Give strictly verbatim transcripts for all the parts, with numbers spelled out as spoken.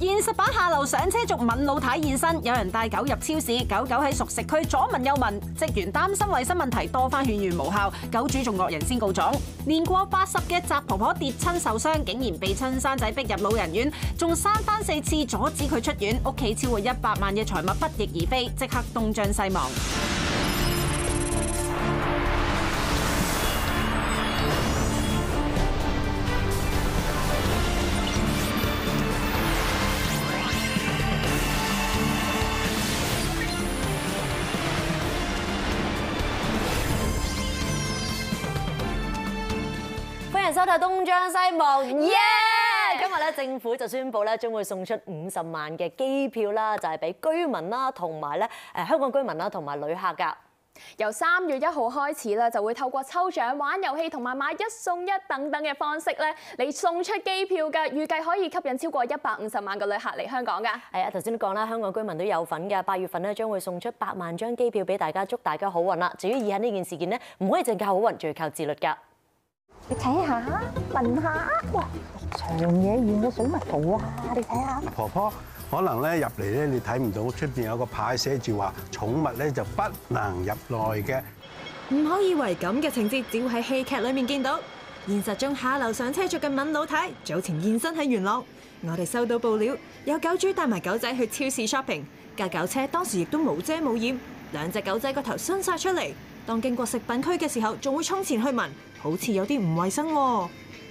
現實版下流上車族敏老太現身，有人帶狗入超市，狗狗喺熟食區左聞右聞，職員擔心衞生問題，多番勸喻無效，狗主仲惡人先告狀。年過八十嘅宅婆婆跌親受傷，竟然被親生仔逼入老人院，仲生番四次阻止佢出院，屋企超過一百萬嘅財物不翼而飛，即刻東張西望。 歡迎收睇《東張西望》，耶！今日咧政府就宣布咧，將會送出五十萬嘅機票啦，就係俾居民啦，同埋咧誒香港居民啦，同埋旅客㗎。 由三月一號開始咧，就會透過抽獎、玩遊戲同埋買一送一等等嘅方式咧，嚟送出機票嘅，預計可以吸引超過一百五十萬個旅客嚟香港㗎。 係啊，頭先都講啦，香港居民都有份㗎。八月份咧將會送出百萬張機票俾大家，祝大家好運啦。至於以下呢件事件咧，唔可以淨靠好運，仲要靠自律㗎。 你睇下，聞下，哇！長野縣嘅水蜜桃啊，你睇下。 婆婆可能咧入嚟咧，你睇唔到出邊有個牌寫住話寵物咧就不能入內嘅。 唔好以為咁嘅情節只會喺戲劇裏面見到，現實中下流上車族嘅敏老太早前現身喺元朗，我哋收到報料，有狗主帶埋狗仔去超市 shopping， 架狗車當時亦都無遮冇掩，兩隻狗仔個頭伸晒出嚟，當經過食品區嘅時候，仲會衝前去聞。好似有啲唔衞生喎，唔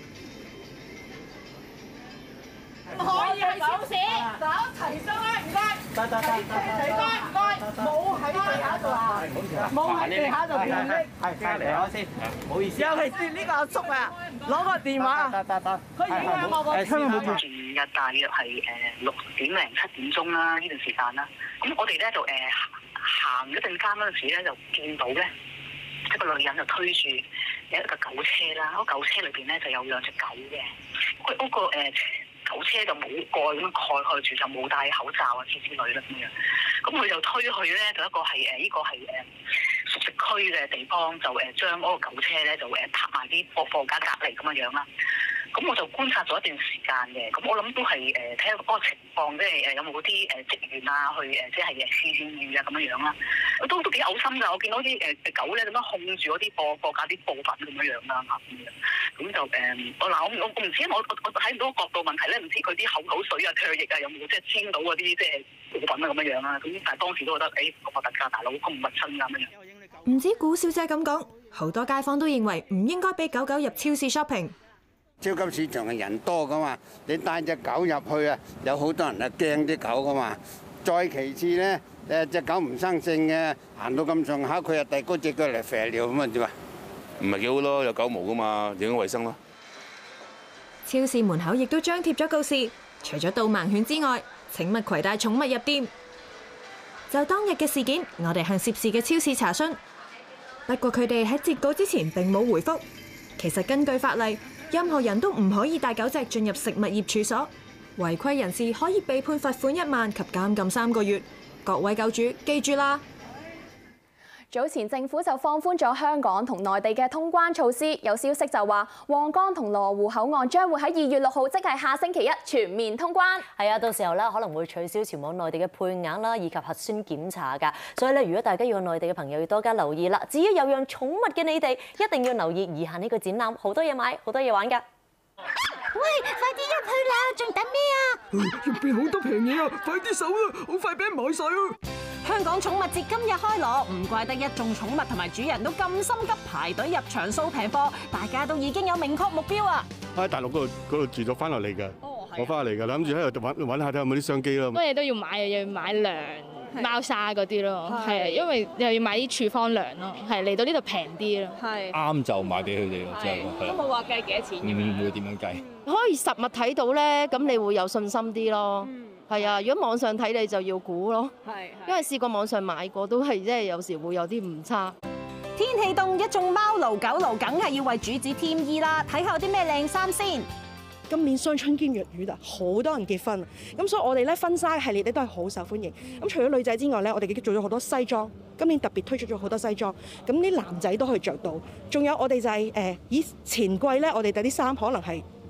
可以去超市，走齊心啦，唔該。得得得，齊心唔該，冇喺地下度啊，冇喺地下度點的。係，隔離我先，唔好意思。尤其是呢個阿叔啊，攞個電話，得得得，佢影響我個。 前日大約係誒六點零七點鐘啦，呢段時間啦，咁我哋咧就誒行一陣間嗰陣時咧，就見到咧一個女人就推住有一個狗車啦，嗰狗車裏邊咧就有兩隻狗嘅，佢嗰個誒狗車就冇蓋咁樣蓋蓋住，就冇戴口罩啊之之類啦咁樣。咁佢就推去咧，就一個係誒呢個係誒熟食區嘅地方，就誒將嗰個狗車咧就誒泊埋啲貨貨架隔離咁樣樣啦。咁我就觀察咗一段時間嘅，咁我諗都係誒睇下嗰個情況，即係誒有冇嗰啲誒職員啊去誒即係誒試試驗啊咁樣樣啦。都都幾嘔心㗎！我見到啲誒狗咧咁樣控住嗰啲貨貨架啲部分咁樣樣啦，咁樣咁就誒我嗱我我我唔知我我我睇唔到個角度問題咧，唔知佢啲口口水啊、唾液啊有冇即係沾到嗰啲即係部分啊咁樣樣啦。咁但係當時都覺得誒個核突㗎，大佬咁唔密親㗎咁樣。 唔止古小姐咁講，好多街坊都認為唔應該俾狗狗入超市 shopping。 超級市場嘅人多噶嘛，你帶隻狗入去啊，有好多人啊驚啲狗噶嘛。再其次咧，誒隻狗唔生性嘅，行到咁上下，佢又遞高隻腳嚟肥尿咁啊點啊？ 唔係幾好咯，有狗毛噶嘛，影響衞生咯。 超市門口亦都張貼咗告示，除咗導盲犬之外，請勿攜帶寵物入店。就當日嘅事件，我哋向涉事嘅超市查詢，不過佢哋喺截稿之前並冇回覆。其實根據法例，任何人都唔可以帶狗隻進入食物業處所，違規人士可以被判罰款一萬及監禁三個月。各位狗主記住啦！ 早前政府就放寬咗香港同內地嘅通關措施，有消息就話皇崗同羅湖口岸將會喺二月六號，即係下星期一全面通關。 係啊，到時候咧可能會取消前往內地嘅配額啦，以及核酸檢查㗎。所以咧，如果大家要去內地嘅朋友要多加留意啦。至於有養寵物嘅你哋，一定要留意以下呢個展覽，好多嘢買，好多嘢玩㗎。 喂，快啲入去啦，仲等咩啊？ 入邊好多平嘢啊！快啲手啊，好快俾人買晒啊！ 香港寵物節今日開鑼，唔怪得一眾寵物同埋主人都咁心急排隊入場掃平貨，大家都已經有明確目標啊！ 我喺大陸嗰度嗰度住咗翻落嚟㗎，我翻落嚟㗎，諗住喺度揾揾下睇下有冇啲商機咯。 乜嘢都要買，又要買糧、貓砂嗰啲咯，係啊，因為又要買啲處方糧咯，係嚟到呢度平啲咯。係啱就買俾佢哋咯，真係。 都冇話計幾多錢。 唔會點樣計？ 可以實物睇到咧，咁你會有信心啲咯。係啊，如果網上睇你就要估咯。係，因為試過網上買過都係即係有時會有啲誤差。 天氣凍，一眾貓奴狗奴梗係要為主子添衣啦。睇下有啲咩靚衫先。 今年雙春兼銳雨啊，好多人結婚，咁所以我哋咧婚紗系列咧都係好受歡迎。咁除咗女仔之外咧，我哋亦都做咗好多西裝。今年特別推出咗好多西裝，咁啲男仔都可以着到。仲有我哋就係誒以前季咧，我哋第啲衫可能係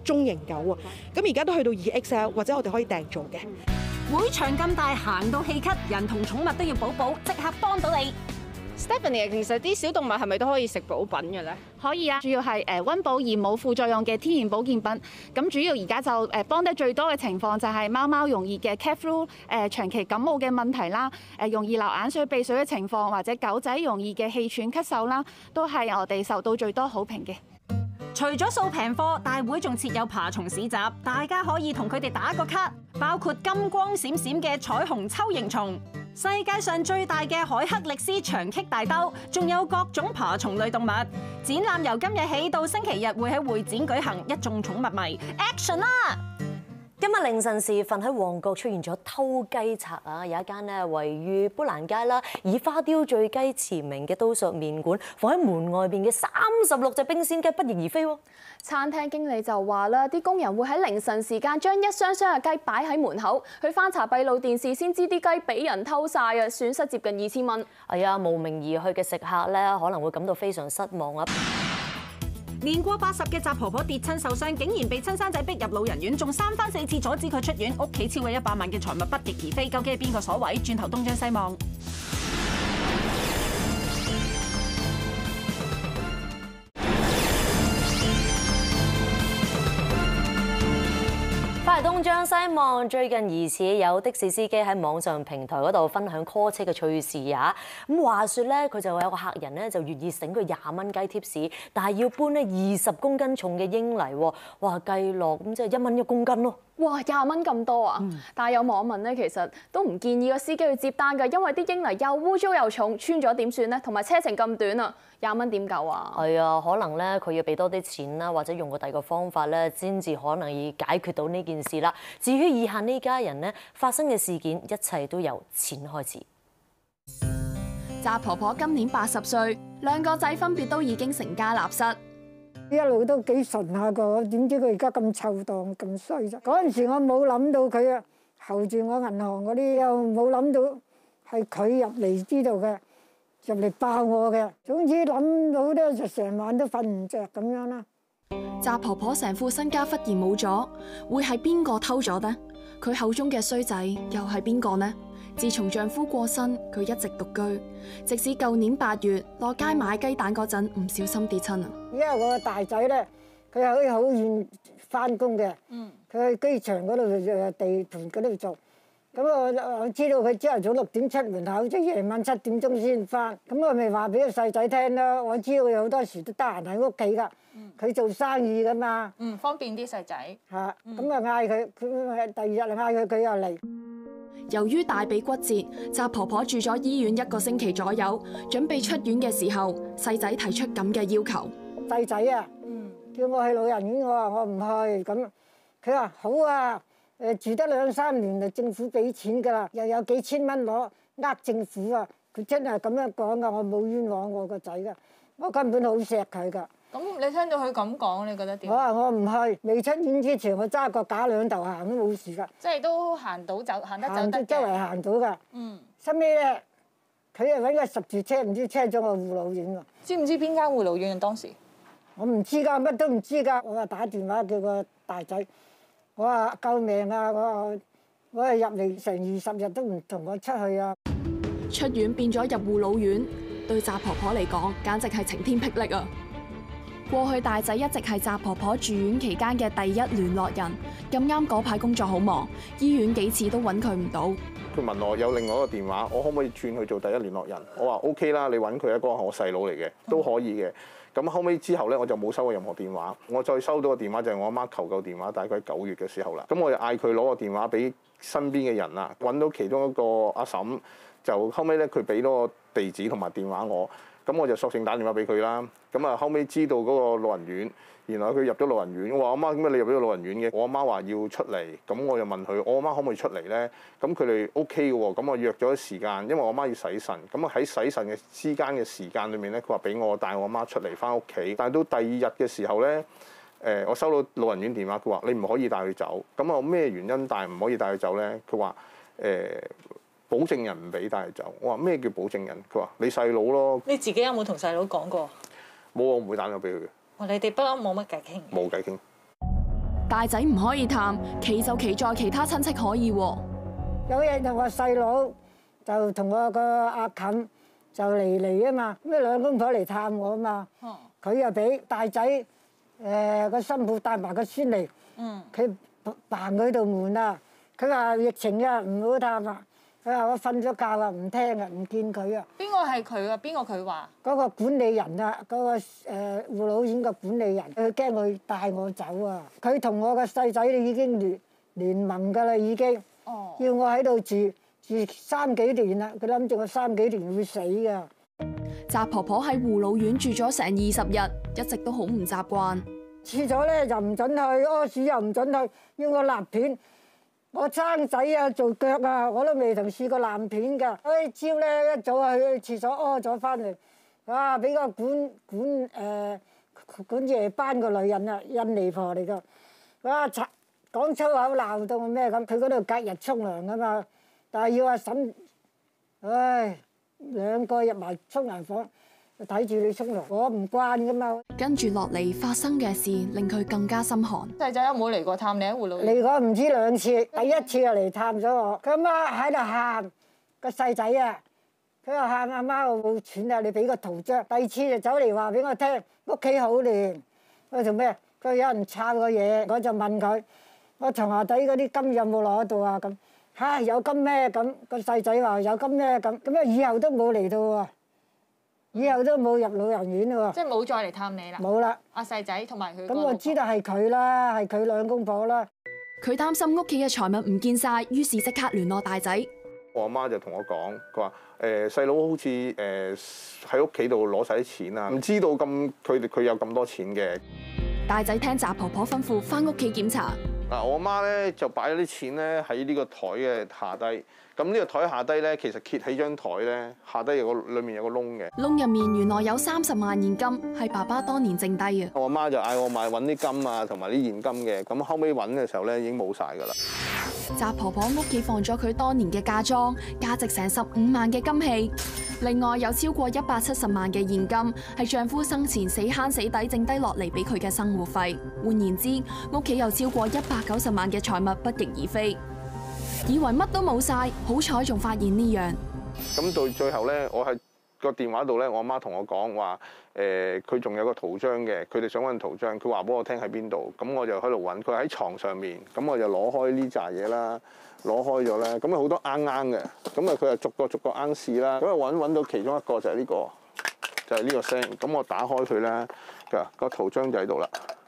中型狗啊。咁而家都去到二 X L 或者我哋可以訂做嘅。 會場咁大，行到氣咳，人同寵物都要補補，即刻幫到你。 Stephanie， 其實啲小動物係咪都可以食補品嘅咧？ 可以啊，主要係誒溫補而冇副作用嘅天然保健品。咁主要而家就誒幫得最多嘅情況就係貓貓容易嘅 cat flu 誒長期感冒嘅問題啦，誒容易流眼水鼻水嘅情況，或者狗仔容易嘅氣喘咳嗽啦，都係我哋受到最多好評嘅。 除咗掃平貨，大會仲設有爬蟲市集，大家可以同佢哋打個卡，包括金光閃閃嘅彩虹鍬形蟲、世界上最大嘅海克力斯長棘大兜，仲有各種爬蟲類動物。展覽由今日起到星期日會喺會展舉行，一眾寵物迷 action 啦！ 今日凌晨時分喺旺角出現咗偷雞賊啊！有一間咧位於砵蘭街啦，以花雕醉雞馳名嘅刀削麵館，放喺門外邊嘅三十六隻冰鮮雞不翼而飛喎。 餐廳經理就話啦，啲工人會喺凌晨時間將一箱箱嘅雞擺喺門口，去翻查閉路電視先知啲雞俾人偷晒啊，損失接近二千蚊。 係啊，慕名而去嘅食客咧，可能會感到非常失望啊！ 年過八十嘅習婆婆跌親受傷，竟然被親生仔逼入老人院，仲三番四次阻止佢出院，屋企超過一百萬嘅財物不翼而飛，究竟係邊個所為？轉頭東張西望。 翻嚟東張西望，最近疑似有的士司機喺網上平台嗰度分享 call 車嘅趣事啊！咁話說咧，佢就有個客人咧就願意醒佢廿蚊雞貼士，但係要搬咧二十公斤重嘅英泥喎，哇計落咁即係一蚊一公斤咯。 哇，廿蚊咁多啊！嗯、但係有網民咧，其實都唔建議個司機去接單㗎，因為啲英泥又污糟又重，穿咗點算咧？同埋車程咁短啊，廿蚊點夠啊？ 係啊，可能咧佢要俾多啲錢啦，或者用個第二個方法咧，先至可能要解決到呢件事啦。至於以下呢家人咧發生嘅事件，一切都由錢開始。 習婆婆今年八十歲，兩個仔分別都已經成家立室。 一路都幾純下個，點知佢而家咁臭檔咁衰啫！嗰陣時我冇諗到佢啊，候住我銀行嗰啲，又冇諗到係佢入嚟知道嘅，入嚟爆我嘅。總之諗到咧就成晚都瞓唔着咁樣啦。 習婆婆成副身家忽然冇咗，會係邊個偷咗呢？佢口中嘅衰仔又係邊個呢？自從丈夫過身，佢一直獨居。即使舊年八月落街買雞蛋嗰陣，唔小心跌親啊！ 因為我個大仔咧，佢係可以好遠翻工嘅，佢去機場嗰度誒地盤嗰度做。咁我我知道佢朝頭早六點出門口，即係夜晚七點鐘先翻。咁我咪話俾個細仔聽咯。我知道佢好多時都得閒喺屋企㗎，佢做生意㗎嘛。 嗯，方便啲細仔。 嚇，咁啊嗌佢，佢第二日啊嗌佢，佢又嚟。 由於大髀骨折，習婆婆住咗醫院一個星期左右，準備出院嘅時候，細仔提出咁嘅要求。 細仔啊，叫我去老人院，我話我唔去。咁佢話好啊，誒住得兩三年就政府俾錢㗎啦，又有幾千蚊攞，呃政府啊！佢真係咁樣講㗎，我冇冤枉我個仔㗎，我根本好錫佢㗎。 咁你聽到佢咁講，你覺得點？ 我話我唔去，未出院之前，我揸個架兩頭行都冇事㗎。 即係都行到走，行得走得嘅。行到周圍行到㗎。嗯。後尾咧，佢又揾個十字車，唔知車咗去護老院喎。知唔知邊間護老院當時？我唔知㗎，乜都唔知㗎。我話打電話叫個大仔，我話救命啊！我話我係入嚟成二十日都唔同我出去啊。 出院變咗入護老院，對習婆婆嚟講，簡直係晴天霹靂啊！過去大仔一直係習婆婆住院期間嘅第一聯絡人，咁啱嗰排工作好忙，醫院幾次都揾佢唔到。 佢問我有另外一個電話，我可唔可以轉去做第一聯絡人？我話 O K 啦，你揾佢一個係我細佬嚟嘅，都可以嘅。咁後尾之後咧，我就冇收過任何電話。我再收到個電話就係我阿媽求救電話，大概九月嘅時候啦。咁我就嗌佢攞個電話俾身邊嘅人啦，揾到其中一個阿嬸，就後尾咧佢俾咗個地址同埋電話我。咁我就索性打電話俾佢啦。咁啊後尾知道嗰個老人院，原來佢入咗老人院。我話阿媽，點解你入咗老人院嘅？我阿媽話要出嚟，咁我就問佢，我阿媽可唔可以出嚟咧？咁佢哋 O K 嘅喎。咁我約咗時間，因為我阿媽要洗腎。咁啊喺洗腎嘅之間嘅時間裏面咧，佢話俾我帶我阿媽出嚟翻屋企。但係到第二日嘅時候咧，誒我收到老人院電話，佢話你唔可以帶佢走。咁我咩原因帶唔可以帶佢走咧？佢話誒。保證人唔俾帶佢走，我話咩叫保證人？佢話你細佬咯。 你自己有冇同細佬講過？ 冇，我唔會打電話俾佢嘅。 哦，你哋不嬲冇乜偈傾。 冇偈傾。 大仔唔可以探，企就企在其他親戚可以喎。 有日就我細佬就同我個阿冚就嚟嚟啊嘛，咁兩公婆嚟探我啊嘛，佢又俾大仔誒個新抱帶埋個孫嚟，佢扮佢度門啊，佢話疫情啊唔好探啊，佢話我瞓咗覺啊，唔聽啊，唔見佢啊。 邊個係佢啊？邊個佢話？ 嗰個管理人啊，嗰、嗰個誒護老院個管理人，佢驚佢帶我走啊！佢同我個細仔已經聯聯盟㗎啦，已經。哦。要我喺度住住三幾年啦，佢諗住我三幾年會死㗎。 澤婆婆喺護老院住咗成二十日，一直都好唔習慣。 廁所咧就唔準去，屙屎又唔準去，要我立片。我生仔啊，做腳啊，我都未曾試過爛片㗎。嗰朝咧一早去廁所屙咗翻嚟，哇！俾個管管誒、呃、管夜班個女人啊，印尼婆嚟㗎，哇！講粗口鬧到我咩咁，佢嗰度隔日沖涼㗎嘛，但係要阿嬸，唉，兩個入埋沖涼房。睇住你沖涼，我唔慣噶嘛。 跟住落嚟發生嘅事令佢更加心寒。 細仔有冇嚟過探你喺護老院？ 嚟過唔知兩次，第一次就嚟探咗我，佢阿媽喺度喊，個細仔啊，佢話喊阿媽我冇錢啊，你俾個圖章。第二次就走嚟話俾我聽，屋企好亂。我做咩？佢有人抄個嘢，我就問佢，我床下底嗰啲金有冇攞到啊？咁嚇有金咩？咁個細仔話有金咩？咁咁啊以後都冇嚟到喎。以後都冇入老人院喎， 即係冇再嚟探你啦。 冇啦， 阿細仔同埋佢。 咁我知道係佢啦，係佢兩公婆啦。 佢擔心屋企嘅財物唔見晒，於是即刻聯絡大仔。 我阿媽就同我講，佢話誒細佬好似誒喺屋企度攞晒啲錢啊，唔知道咁佢哋佢有咁多錢嘅。 大仔聽澤婆婆吩咐，翻屋企檢查。 嗱，我阿媽咧就擺咗啲錢咧喺呢個台嘅下低。咁呢個台下低咧，其實揭起張台咧，下低有個裡面有個窿嘅。 窿入面原來有三十萬現金，係爸爸當年剩低嘅。 我阿媽就嗌我買揾啲金啊，同埋啲現金嘅。咁後尾揾嘅時候咧，已經冇晒㗎啦。 澤婆婆屋企放咗佢當年嘅嫁妝，價值成十五萬嘅金器，另外有超過一百七十萬嘅現金，係丈夫生前死慳死抵剩低落嚟俾佢嘅生活費。換言之，屋企有超過一百九十萬嘅財物不翼而飛。以為乜都冇晒，好彩仲發現呢樣。 咁到最後咧，我喺個電話度咧，我阿媽同我講話，誒佢仲有個圖章嘅，佢哋想揾圖章，佢話俾我聽喺邊度，咁我就喺度揾，佢喺床上面，咁我就攞開呢扎嘢啦，攞開咗咧，咁啊好多罌罌嘅，咁啊佢就逐個逐個罌試啦，咁啊揾揾到其中一個就係呢個，就係呢個聲，咁我打開佢咧，㗎個圖章就喺度啦。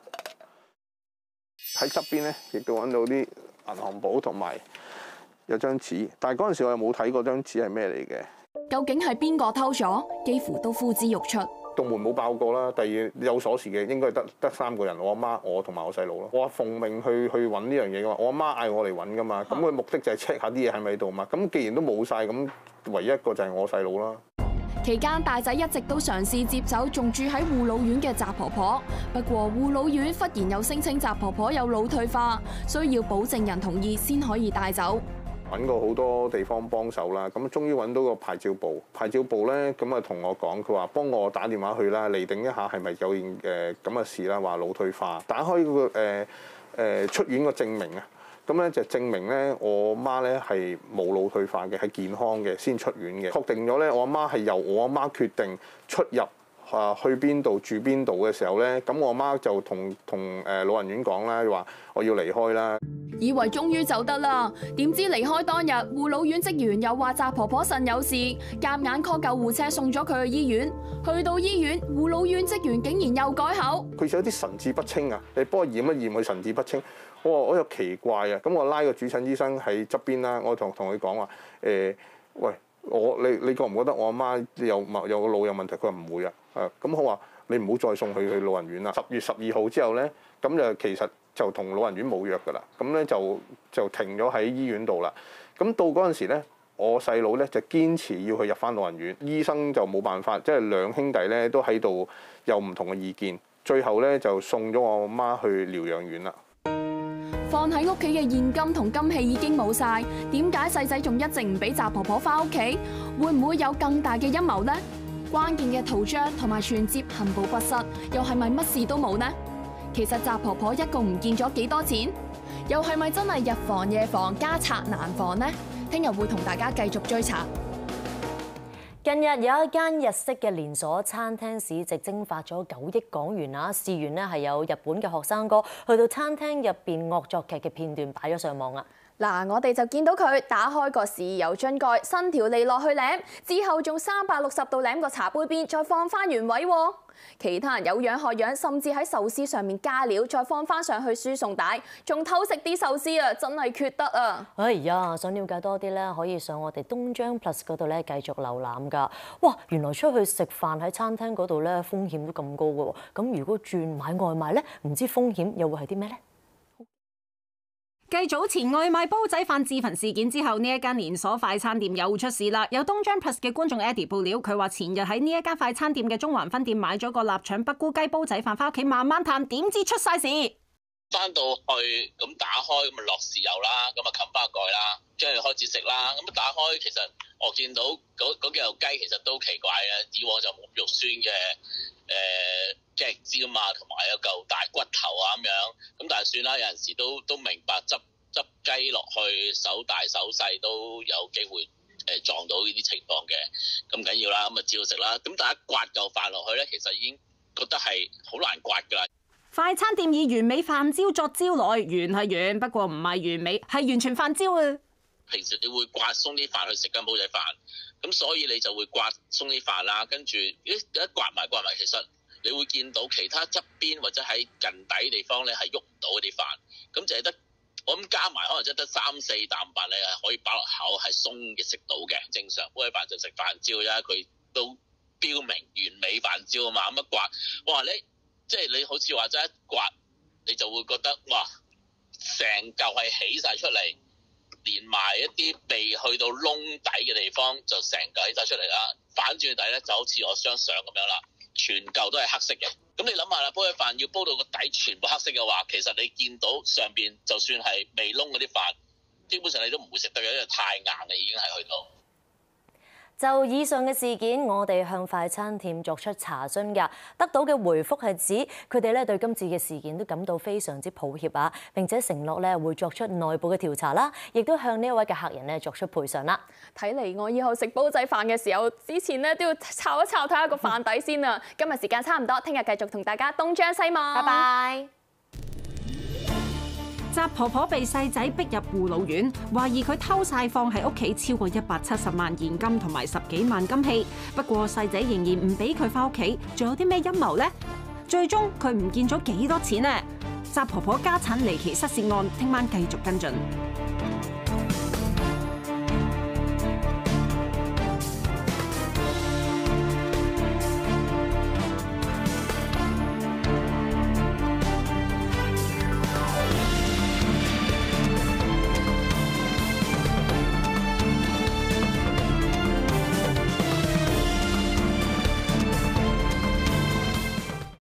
喺側邊咧，亦都揾到啲銀行簿同埋有張紙，但係嗰陣時我又冇睇過張紙係咩嚟嘅。 究竟係邊個偷咗？幾乎都呼之欲出。 棟門冇爆過啦，第二有鎖匙嘅應該係得得三個人，我阿媽、我同埋我細佬咯。我話奉命去去揾呢樣嘢嘅嘛，我阿媽嗌我嚟揾噶嘛，咁佢目的就係 check 下啲嘢喺咪喺度嘛。咁既然都冇晒，咁唯一一個就係我細佬啦。 期間大仔一直都嘗試接走仲住喺護老院嘅澤婆婆，不過護老院忽然又聲稱澤婆婆有腦退化，需要保證人同意先可以帶走。 揾過好多地方幫手啦，咁終於揾到個牌照部，牌照部咧咁啊同我講，佢話幫我打電話去啦，釐定一下係咪有件誒咁嘅事啦，話腦退化，打開嗰個誒誒出院個證明啊，咁咧就證明咧我媽咧係冇腦退化嘅，係健康嘅先出院嘅，確定咗咧我阿媽係由我阿媽決定出入啊去邊度住邊度嘅時候咧，咁我阿媽就同同誒老人院講啦，話我要離開啦。 以為終於走得啦，點知離開當日，護老院職員又話澤婆婆腎有事，夾硬 call 救護車送咗佢去醫院。去到醫院，護老院職員竟然又改口， 佢有啲神志不清啊！你幫我驗一驗佢神志不清。我話我又奇怪啊，咁我拉個主診醫生喺側邊啦，我同同佢講話誒，喂，我你你覺唔覺得我阿媽有有個腦有問題？佢話唔會啊，誒咁我話你唔好再送佢去老人院啦。十月十二號之後咧，咁就其實就同老人院冇約㗎啦，咁咧就就停咗喺醫院度啦。咁到嗰陣時咧，我細佬咧就堅持要去入翻老人院，醫生就冇辦法，即係兩兄弟咧都喺度有唔同嘅意見，最後咧就送咗我媽去療養院啦。 放喺屋企嘅現金同金器已經冇晒，點解細仔仲一直唔俾澤婆婆翻屋企？會唔會有更大嘅陰謀呢？關鍵嘅圖章同埋存摺痕部不實，又係咪乜事都冇呢？ 其實習婆婆一共唔見咗幾多錢？又係咪真係日防夜防，家賊難防呢？聽日會同大家繼續追查。 近日有一間日式嘅連鎖餐廳市值蒸發咗九億港元啊！事源呢係有日本嘅學生哥去到餐廳入邊惡作劇嘅片段擺咗上網啊！ 嗱，我哋就見到佢打開個豉油樽蓋，伸條脷落去舐，之後仲三百六十度舐個茶杯邊，再放翻原位喎。其他人有樣學樣，甚至喺壽司上面加料，再放翻上去輸送帶，仲偷食啲壽司啊！真係缺德啊！ 哎呀，想了解多啲咧，可以上我哋東張 Plus 嗰度咧繼續瀏覽㗎。哇，原來出去食飯喺餐廳嗰度咧風險都咁高㗎喎。咁如果轉買外賣咧，唔知風險又會係啲咩咧？ 繼早前外賣煲仔飯自焚事件之後，呢一間連鎖快餐店又出事啦。有東張 Plus 嘅觀眾 Eddie 報料，佢話前日喺呢一間快餐店嘅中環分店買咗個臘腸北菇雞煲仔飯翻屋企慢慢嘆，點知出晒事。 翻到去咁打開咁啊落豉油啦，咁啊冚翻個蓋啦，跟住開始食啦。咁打開其實我見到嗰嗰幾嚿雞其實都奇怪嘅，以往就冇肉酸嘅誒雞翼尖啊，同埋有嚿大骨頭啊咁樣。咁但係算啦，有陣時都都明白執執雞落去手大手細都有機會誒撞到呢啲情況嘅，咁緊要啦，咁啊照食啦。咁大家刮嚿飯落去咧，其實已經覺得係好難刮㗎啦。 快餐店以完美飯焦作招來，圓係圓，不過唔係完美，係完全飯焦啊！ 平時你會刮鬆啲飯去食間煲仔飯，咁所以你就會刮鬆啲飯啦，跟住一一刮埋刮埋，其實你會見到其他側邊或者喺近底地方咧係喐唔到嗰啲飯，咁就係得我諗加埋可能即係得三四啖飯你係可以擺落口係鬆嘅食到嘅。正常煲仔飯就食飯焦啫，佢都標明完美飯焦啊嘛，咁一刮，哇你〜即係你好似話齋一刮，你就會覺得哇，成嚿係起晒出嚟，連埋一啲未去到窿底嘅地方就成嚿起晒出嚟啦。反轉底咧就好似我張相咁樣啦，全嚿都係黑色嘅。咁你諗下啦，煲仔飯要煲到個底全部黑色嘅話，其實你見到上邊就算係未窿嗰啲飯，基本上你都唔會食得嘅，因為太硬啦，已經係去到。 就以上嘅事件，我哋向快餐店作出查詢㗎，得到嘅回覆係指佢哋咧對今次嘅事件都感到非常之抱歉啊，並且承諾咧會作出內部嘅調查啦，亦都向呢一位嘅客人咧作出賠償啦。 睇嚟我以後食煲仔飯嘅時候，之前咧都要抄一抄睇下個飯底先啊！今日時間差唔多，聽日繼續同大家東張西望，拜拜。 習婆婆被細仔逼入護老院，懷疑佢偷晒放喺屋企超過一百七十萬現金同埋十幾萬金器。不過細仔仍然唔俾佢翻屋企，仲有啲咩陰謀呢？最終佢唔見咗幾多錢呢？習婆婆家產離奇失竊案，聽晚繼續跟進。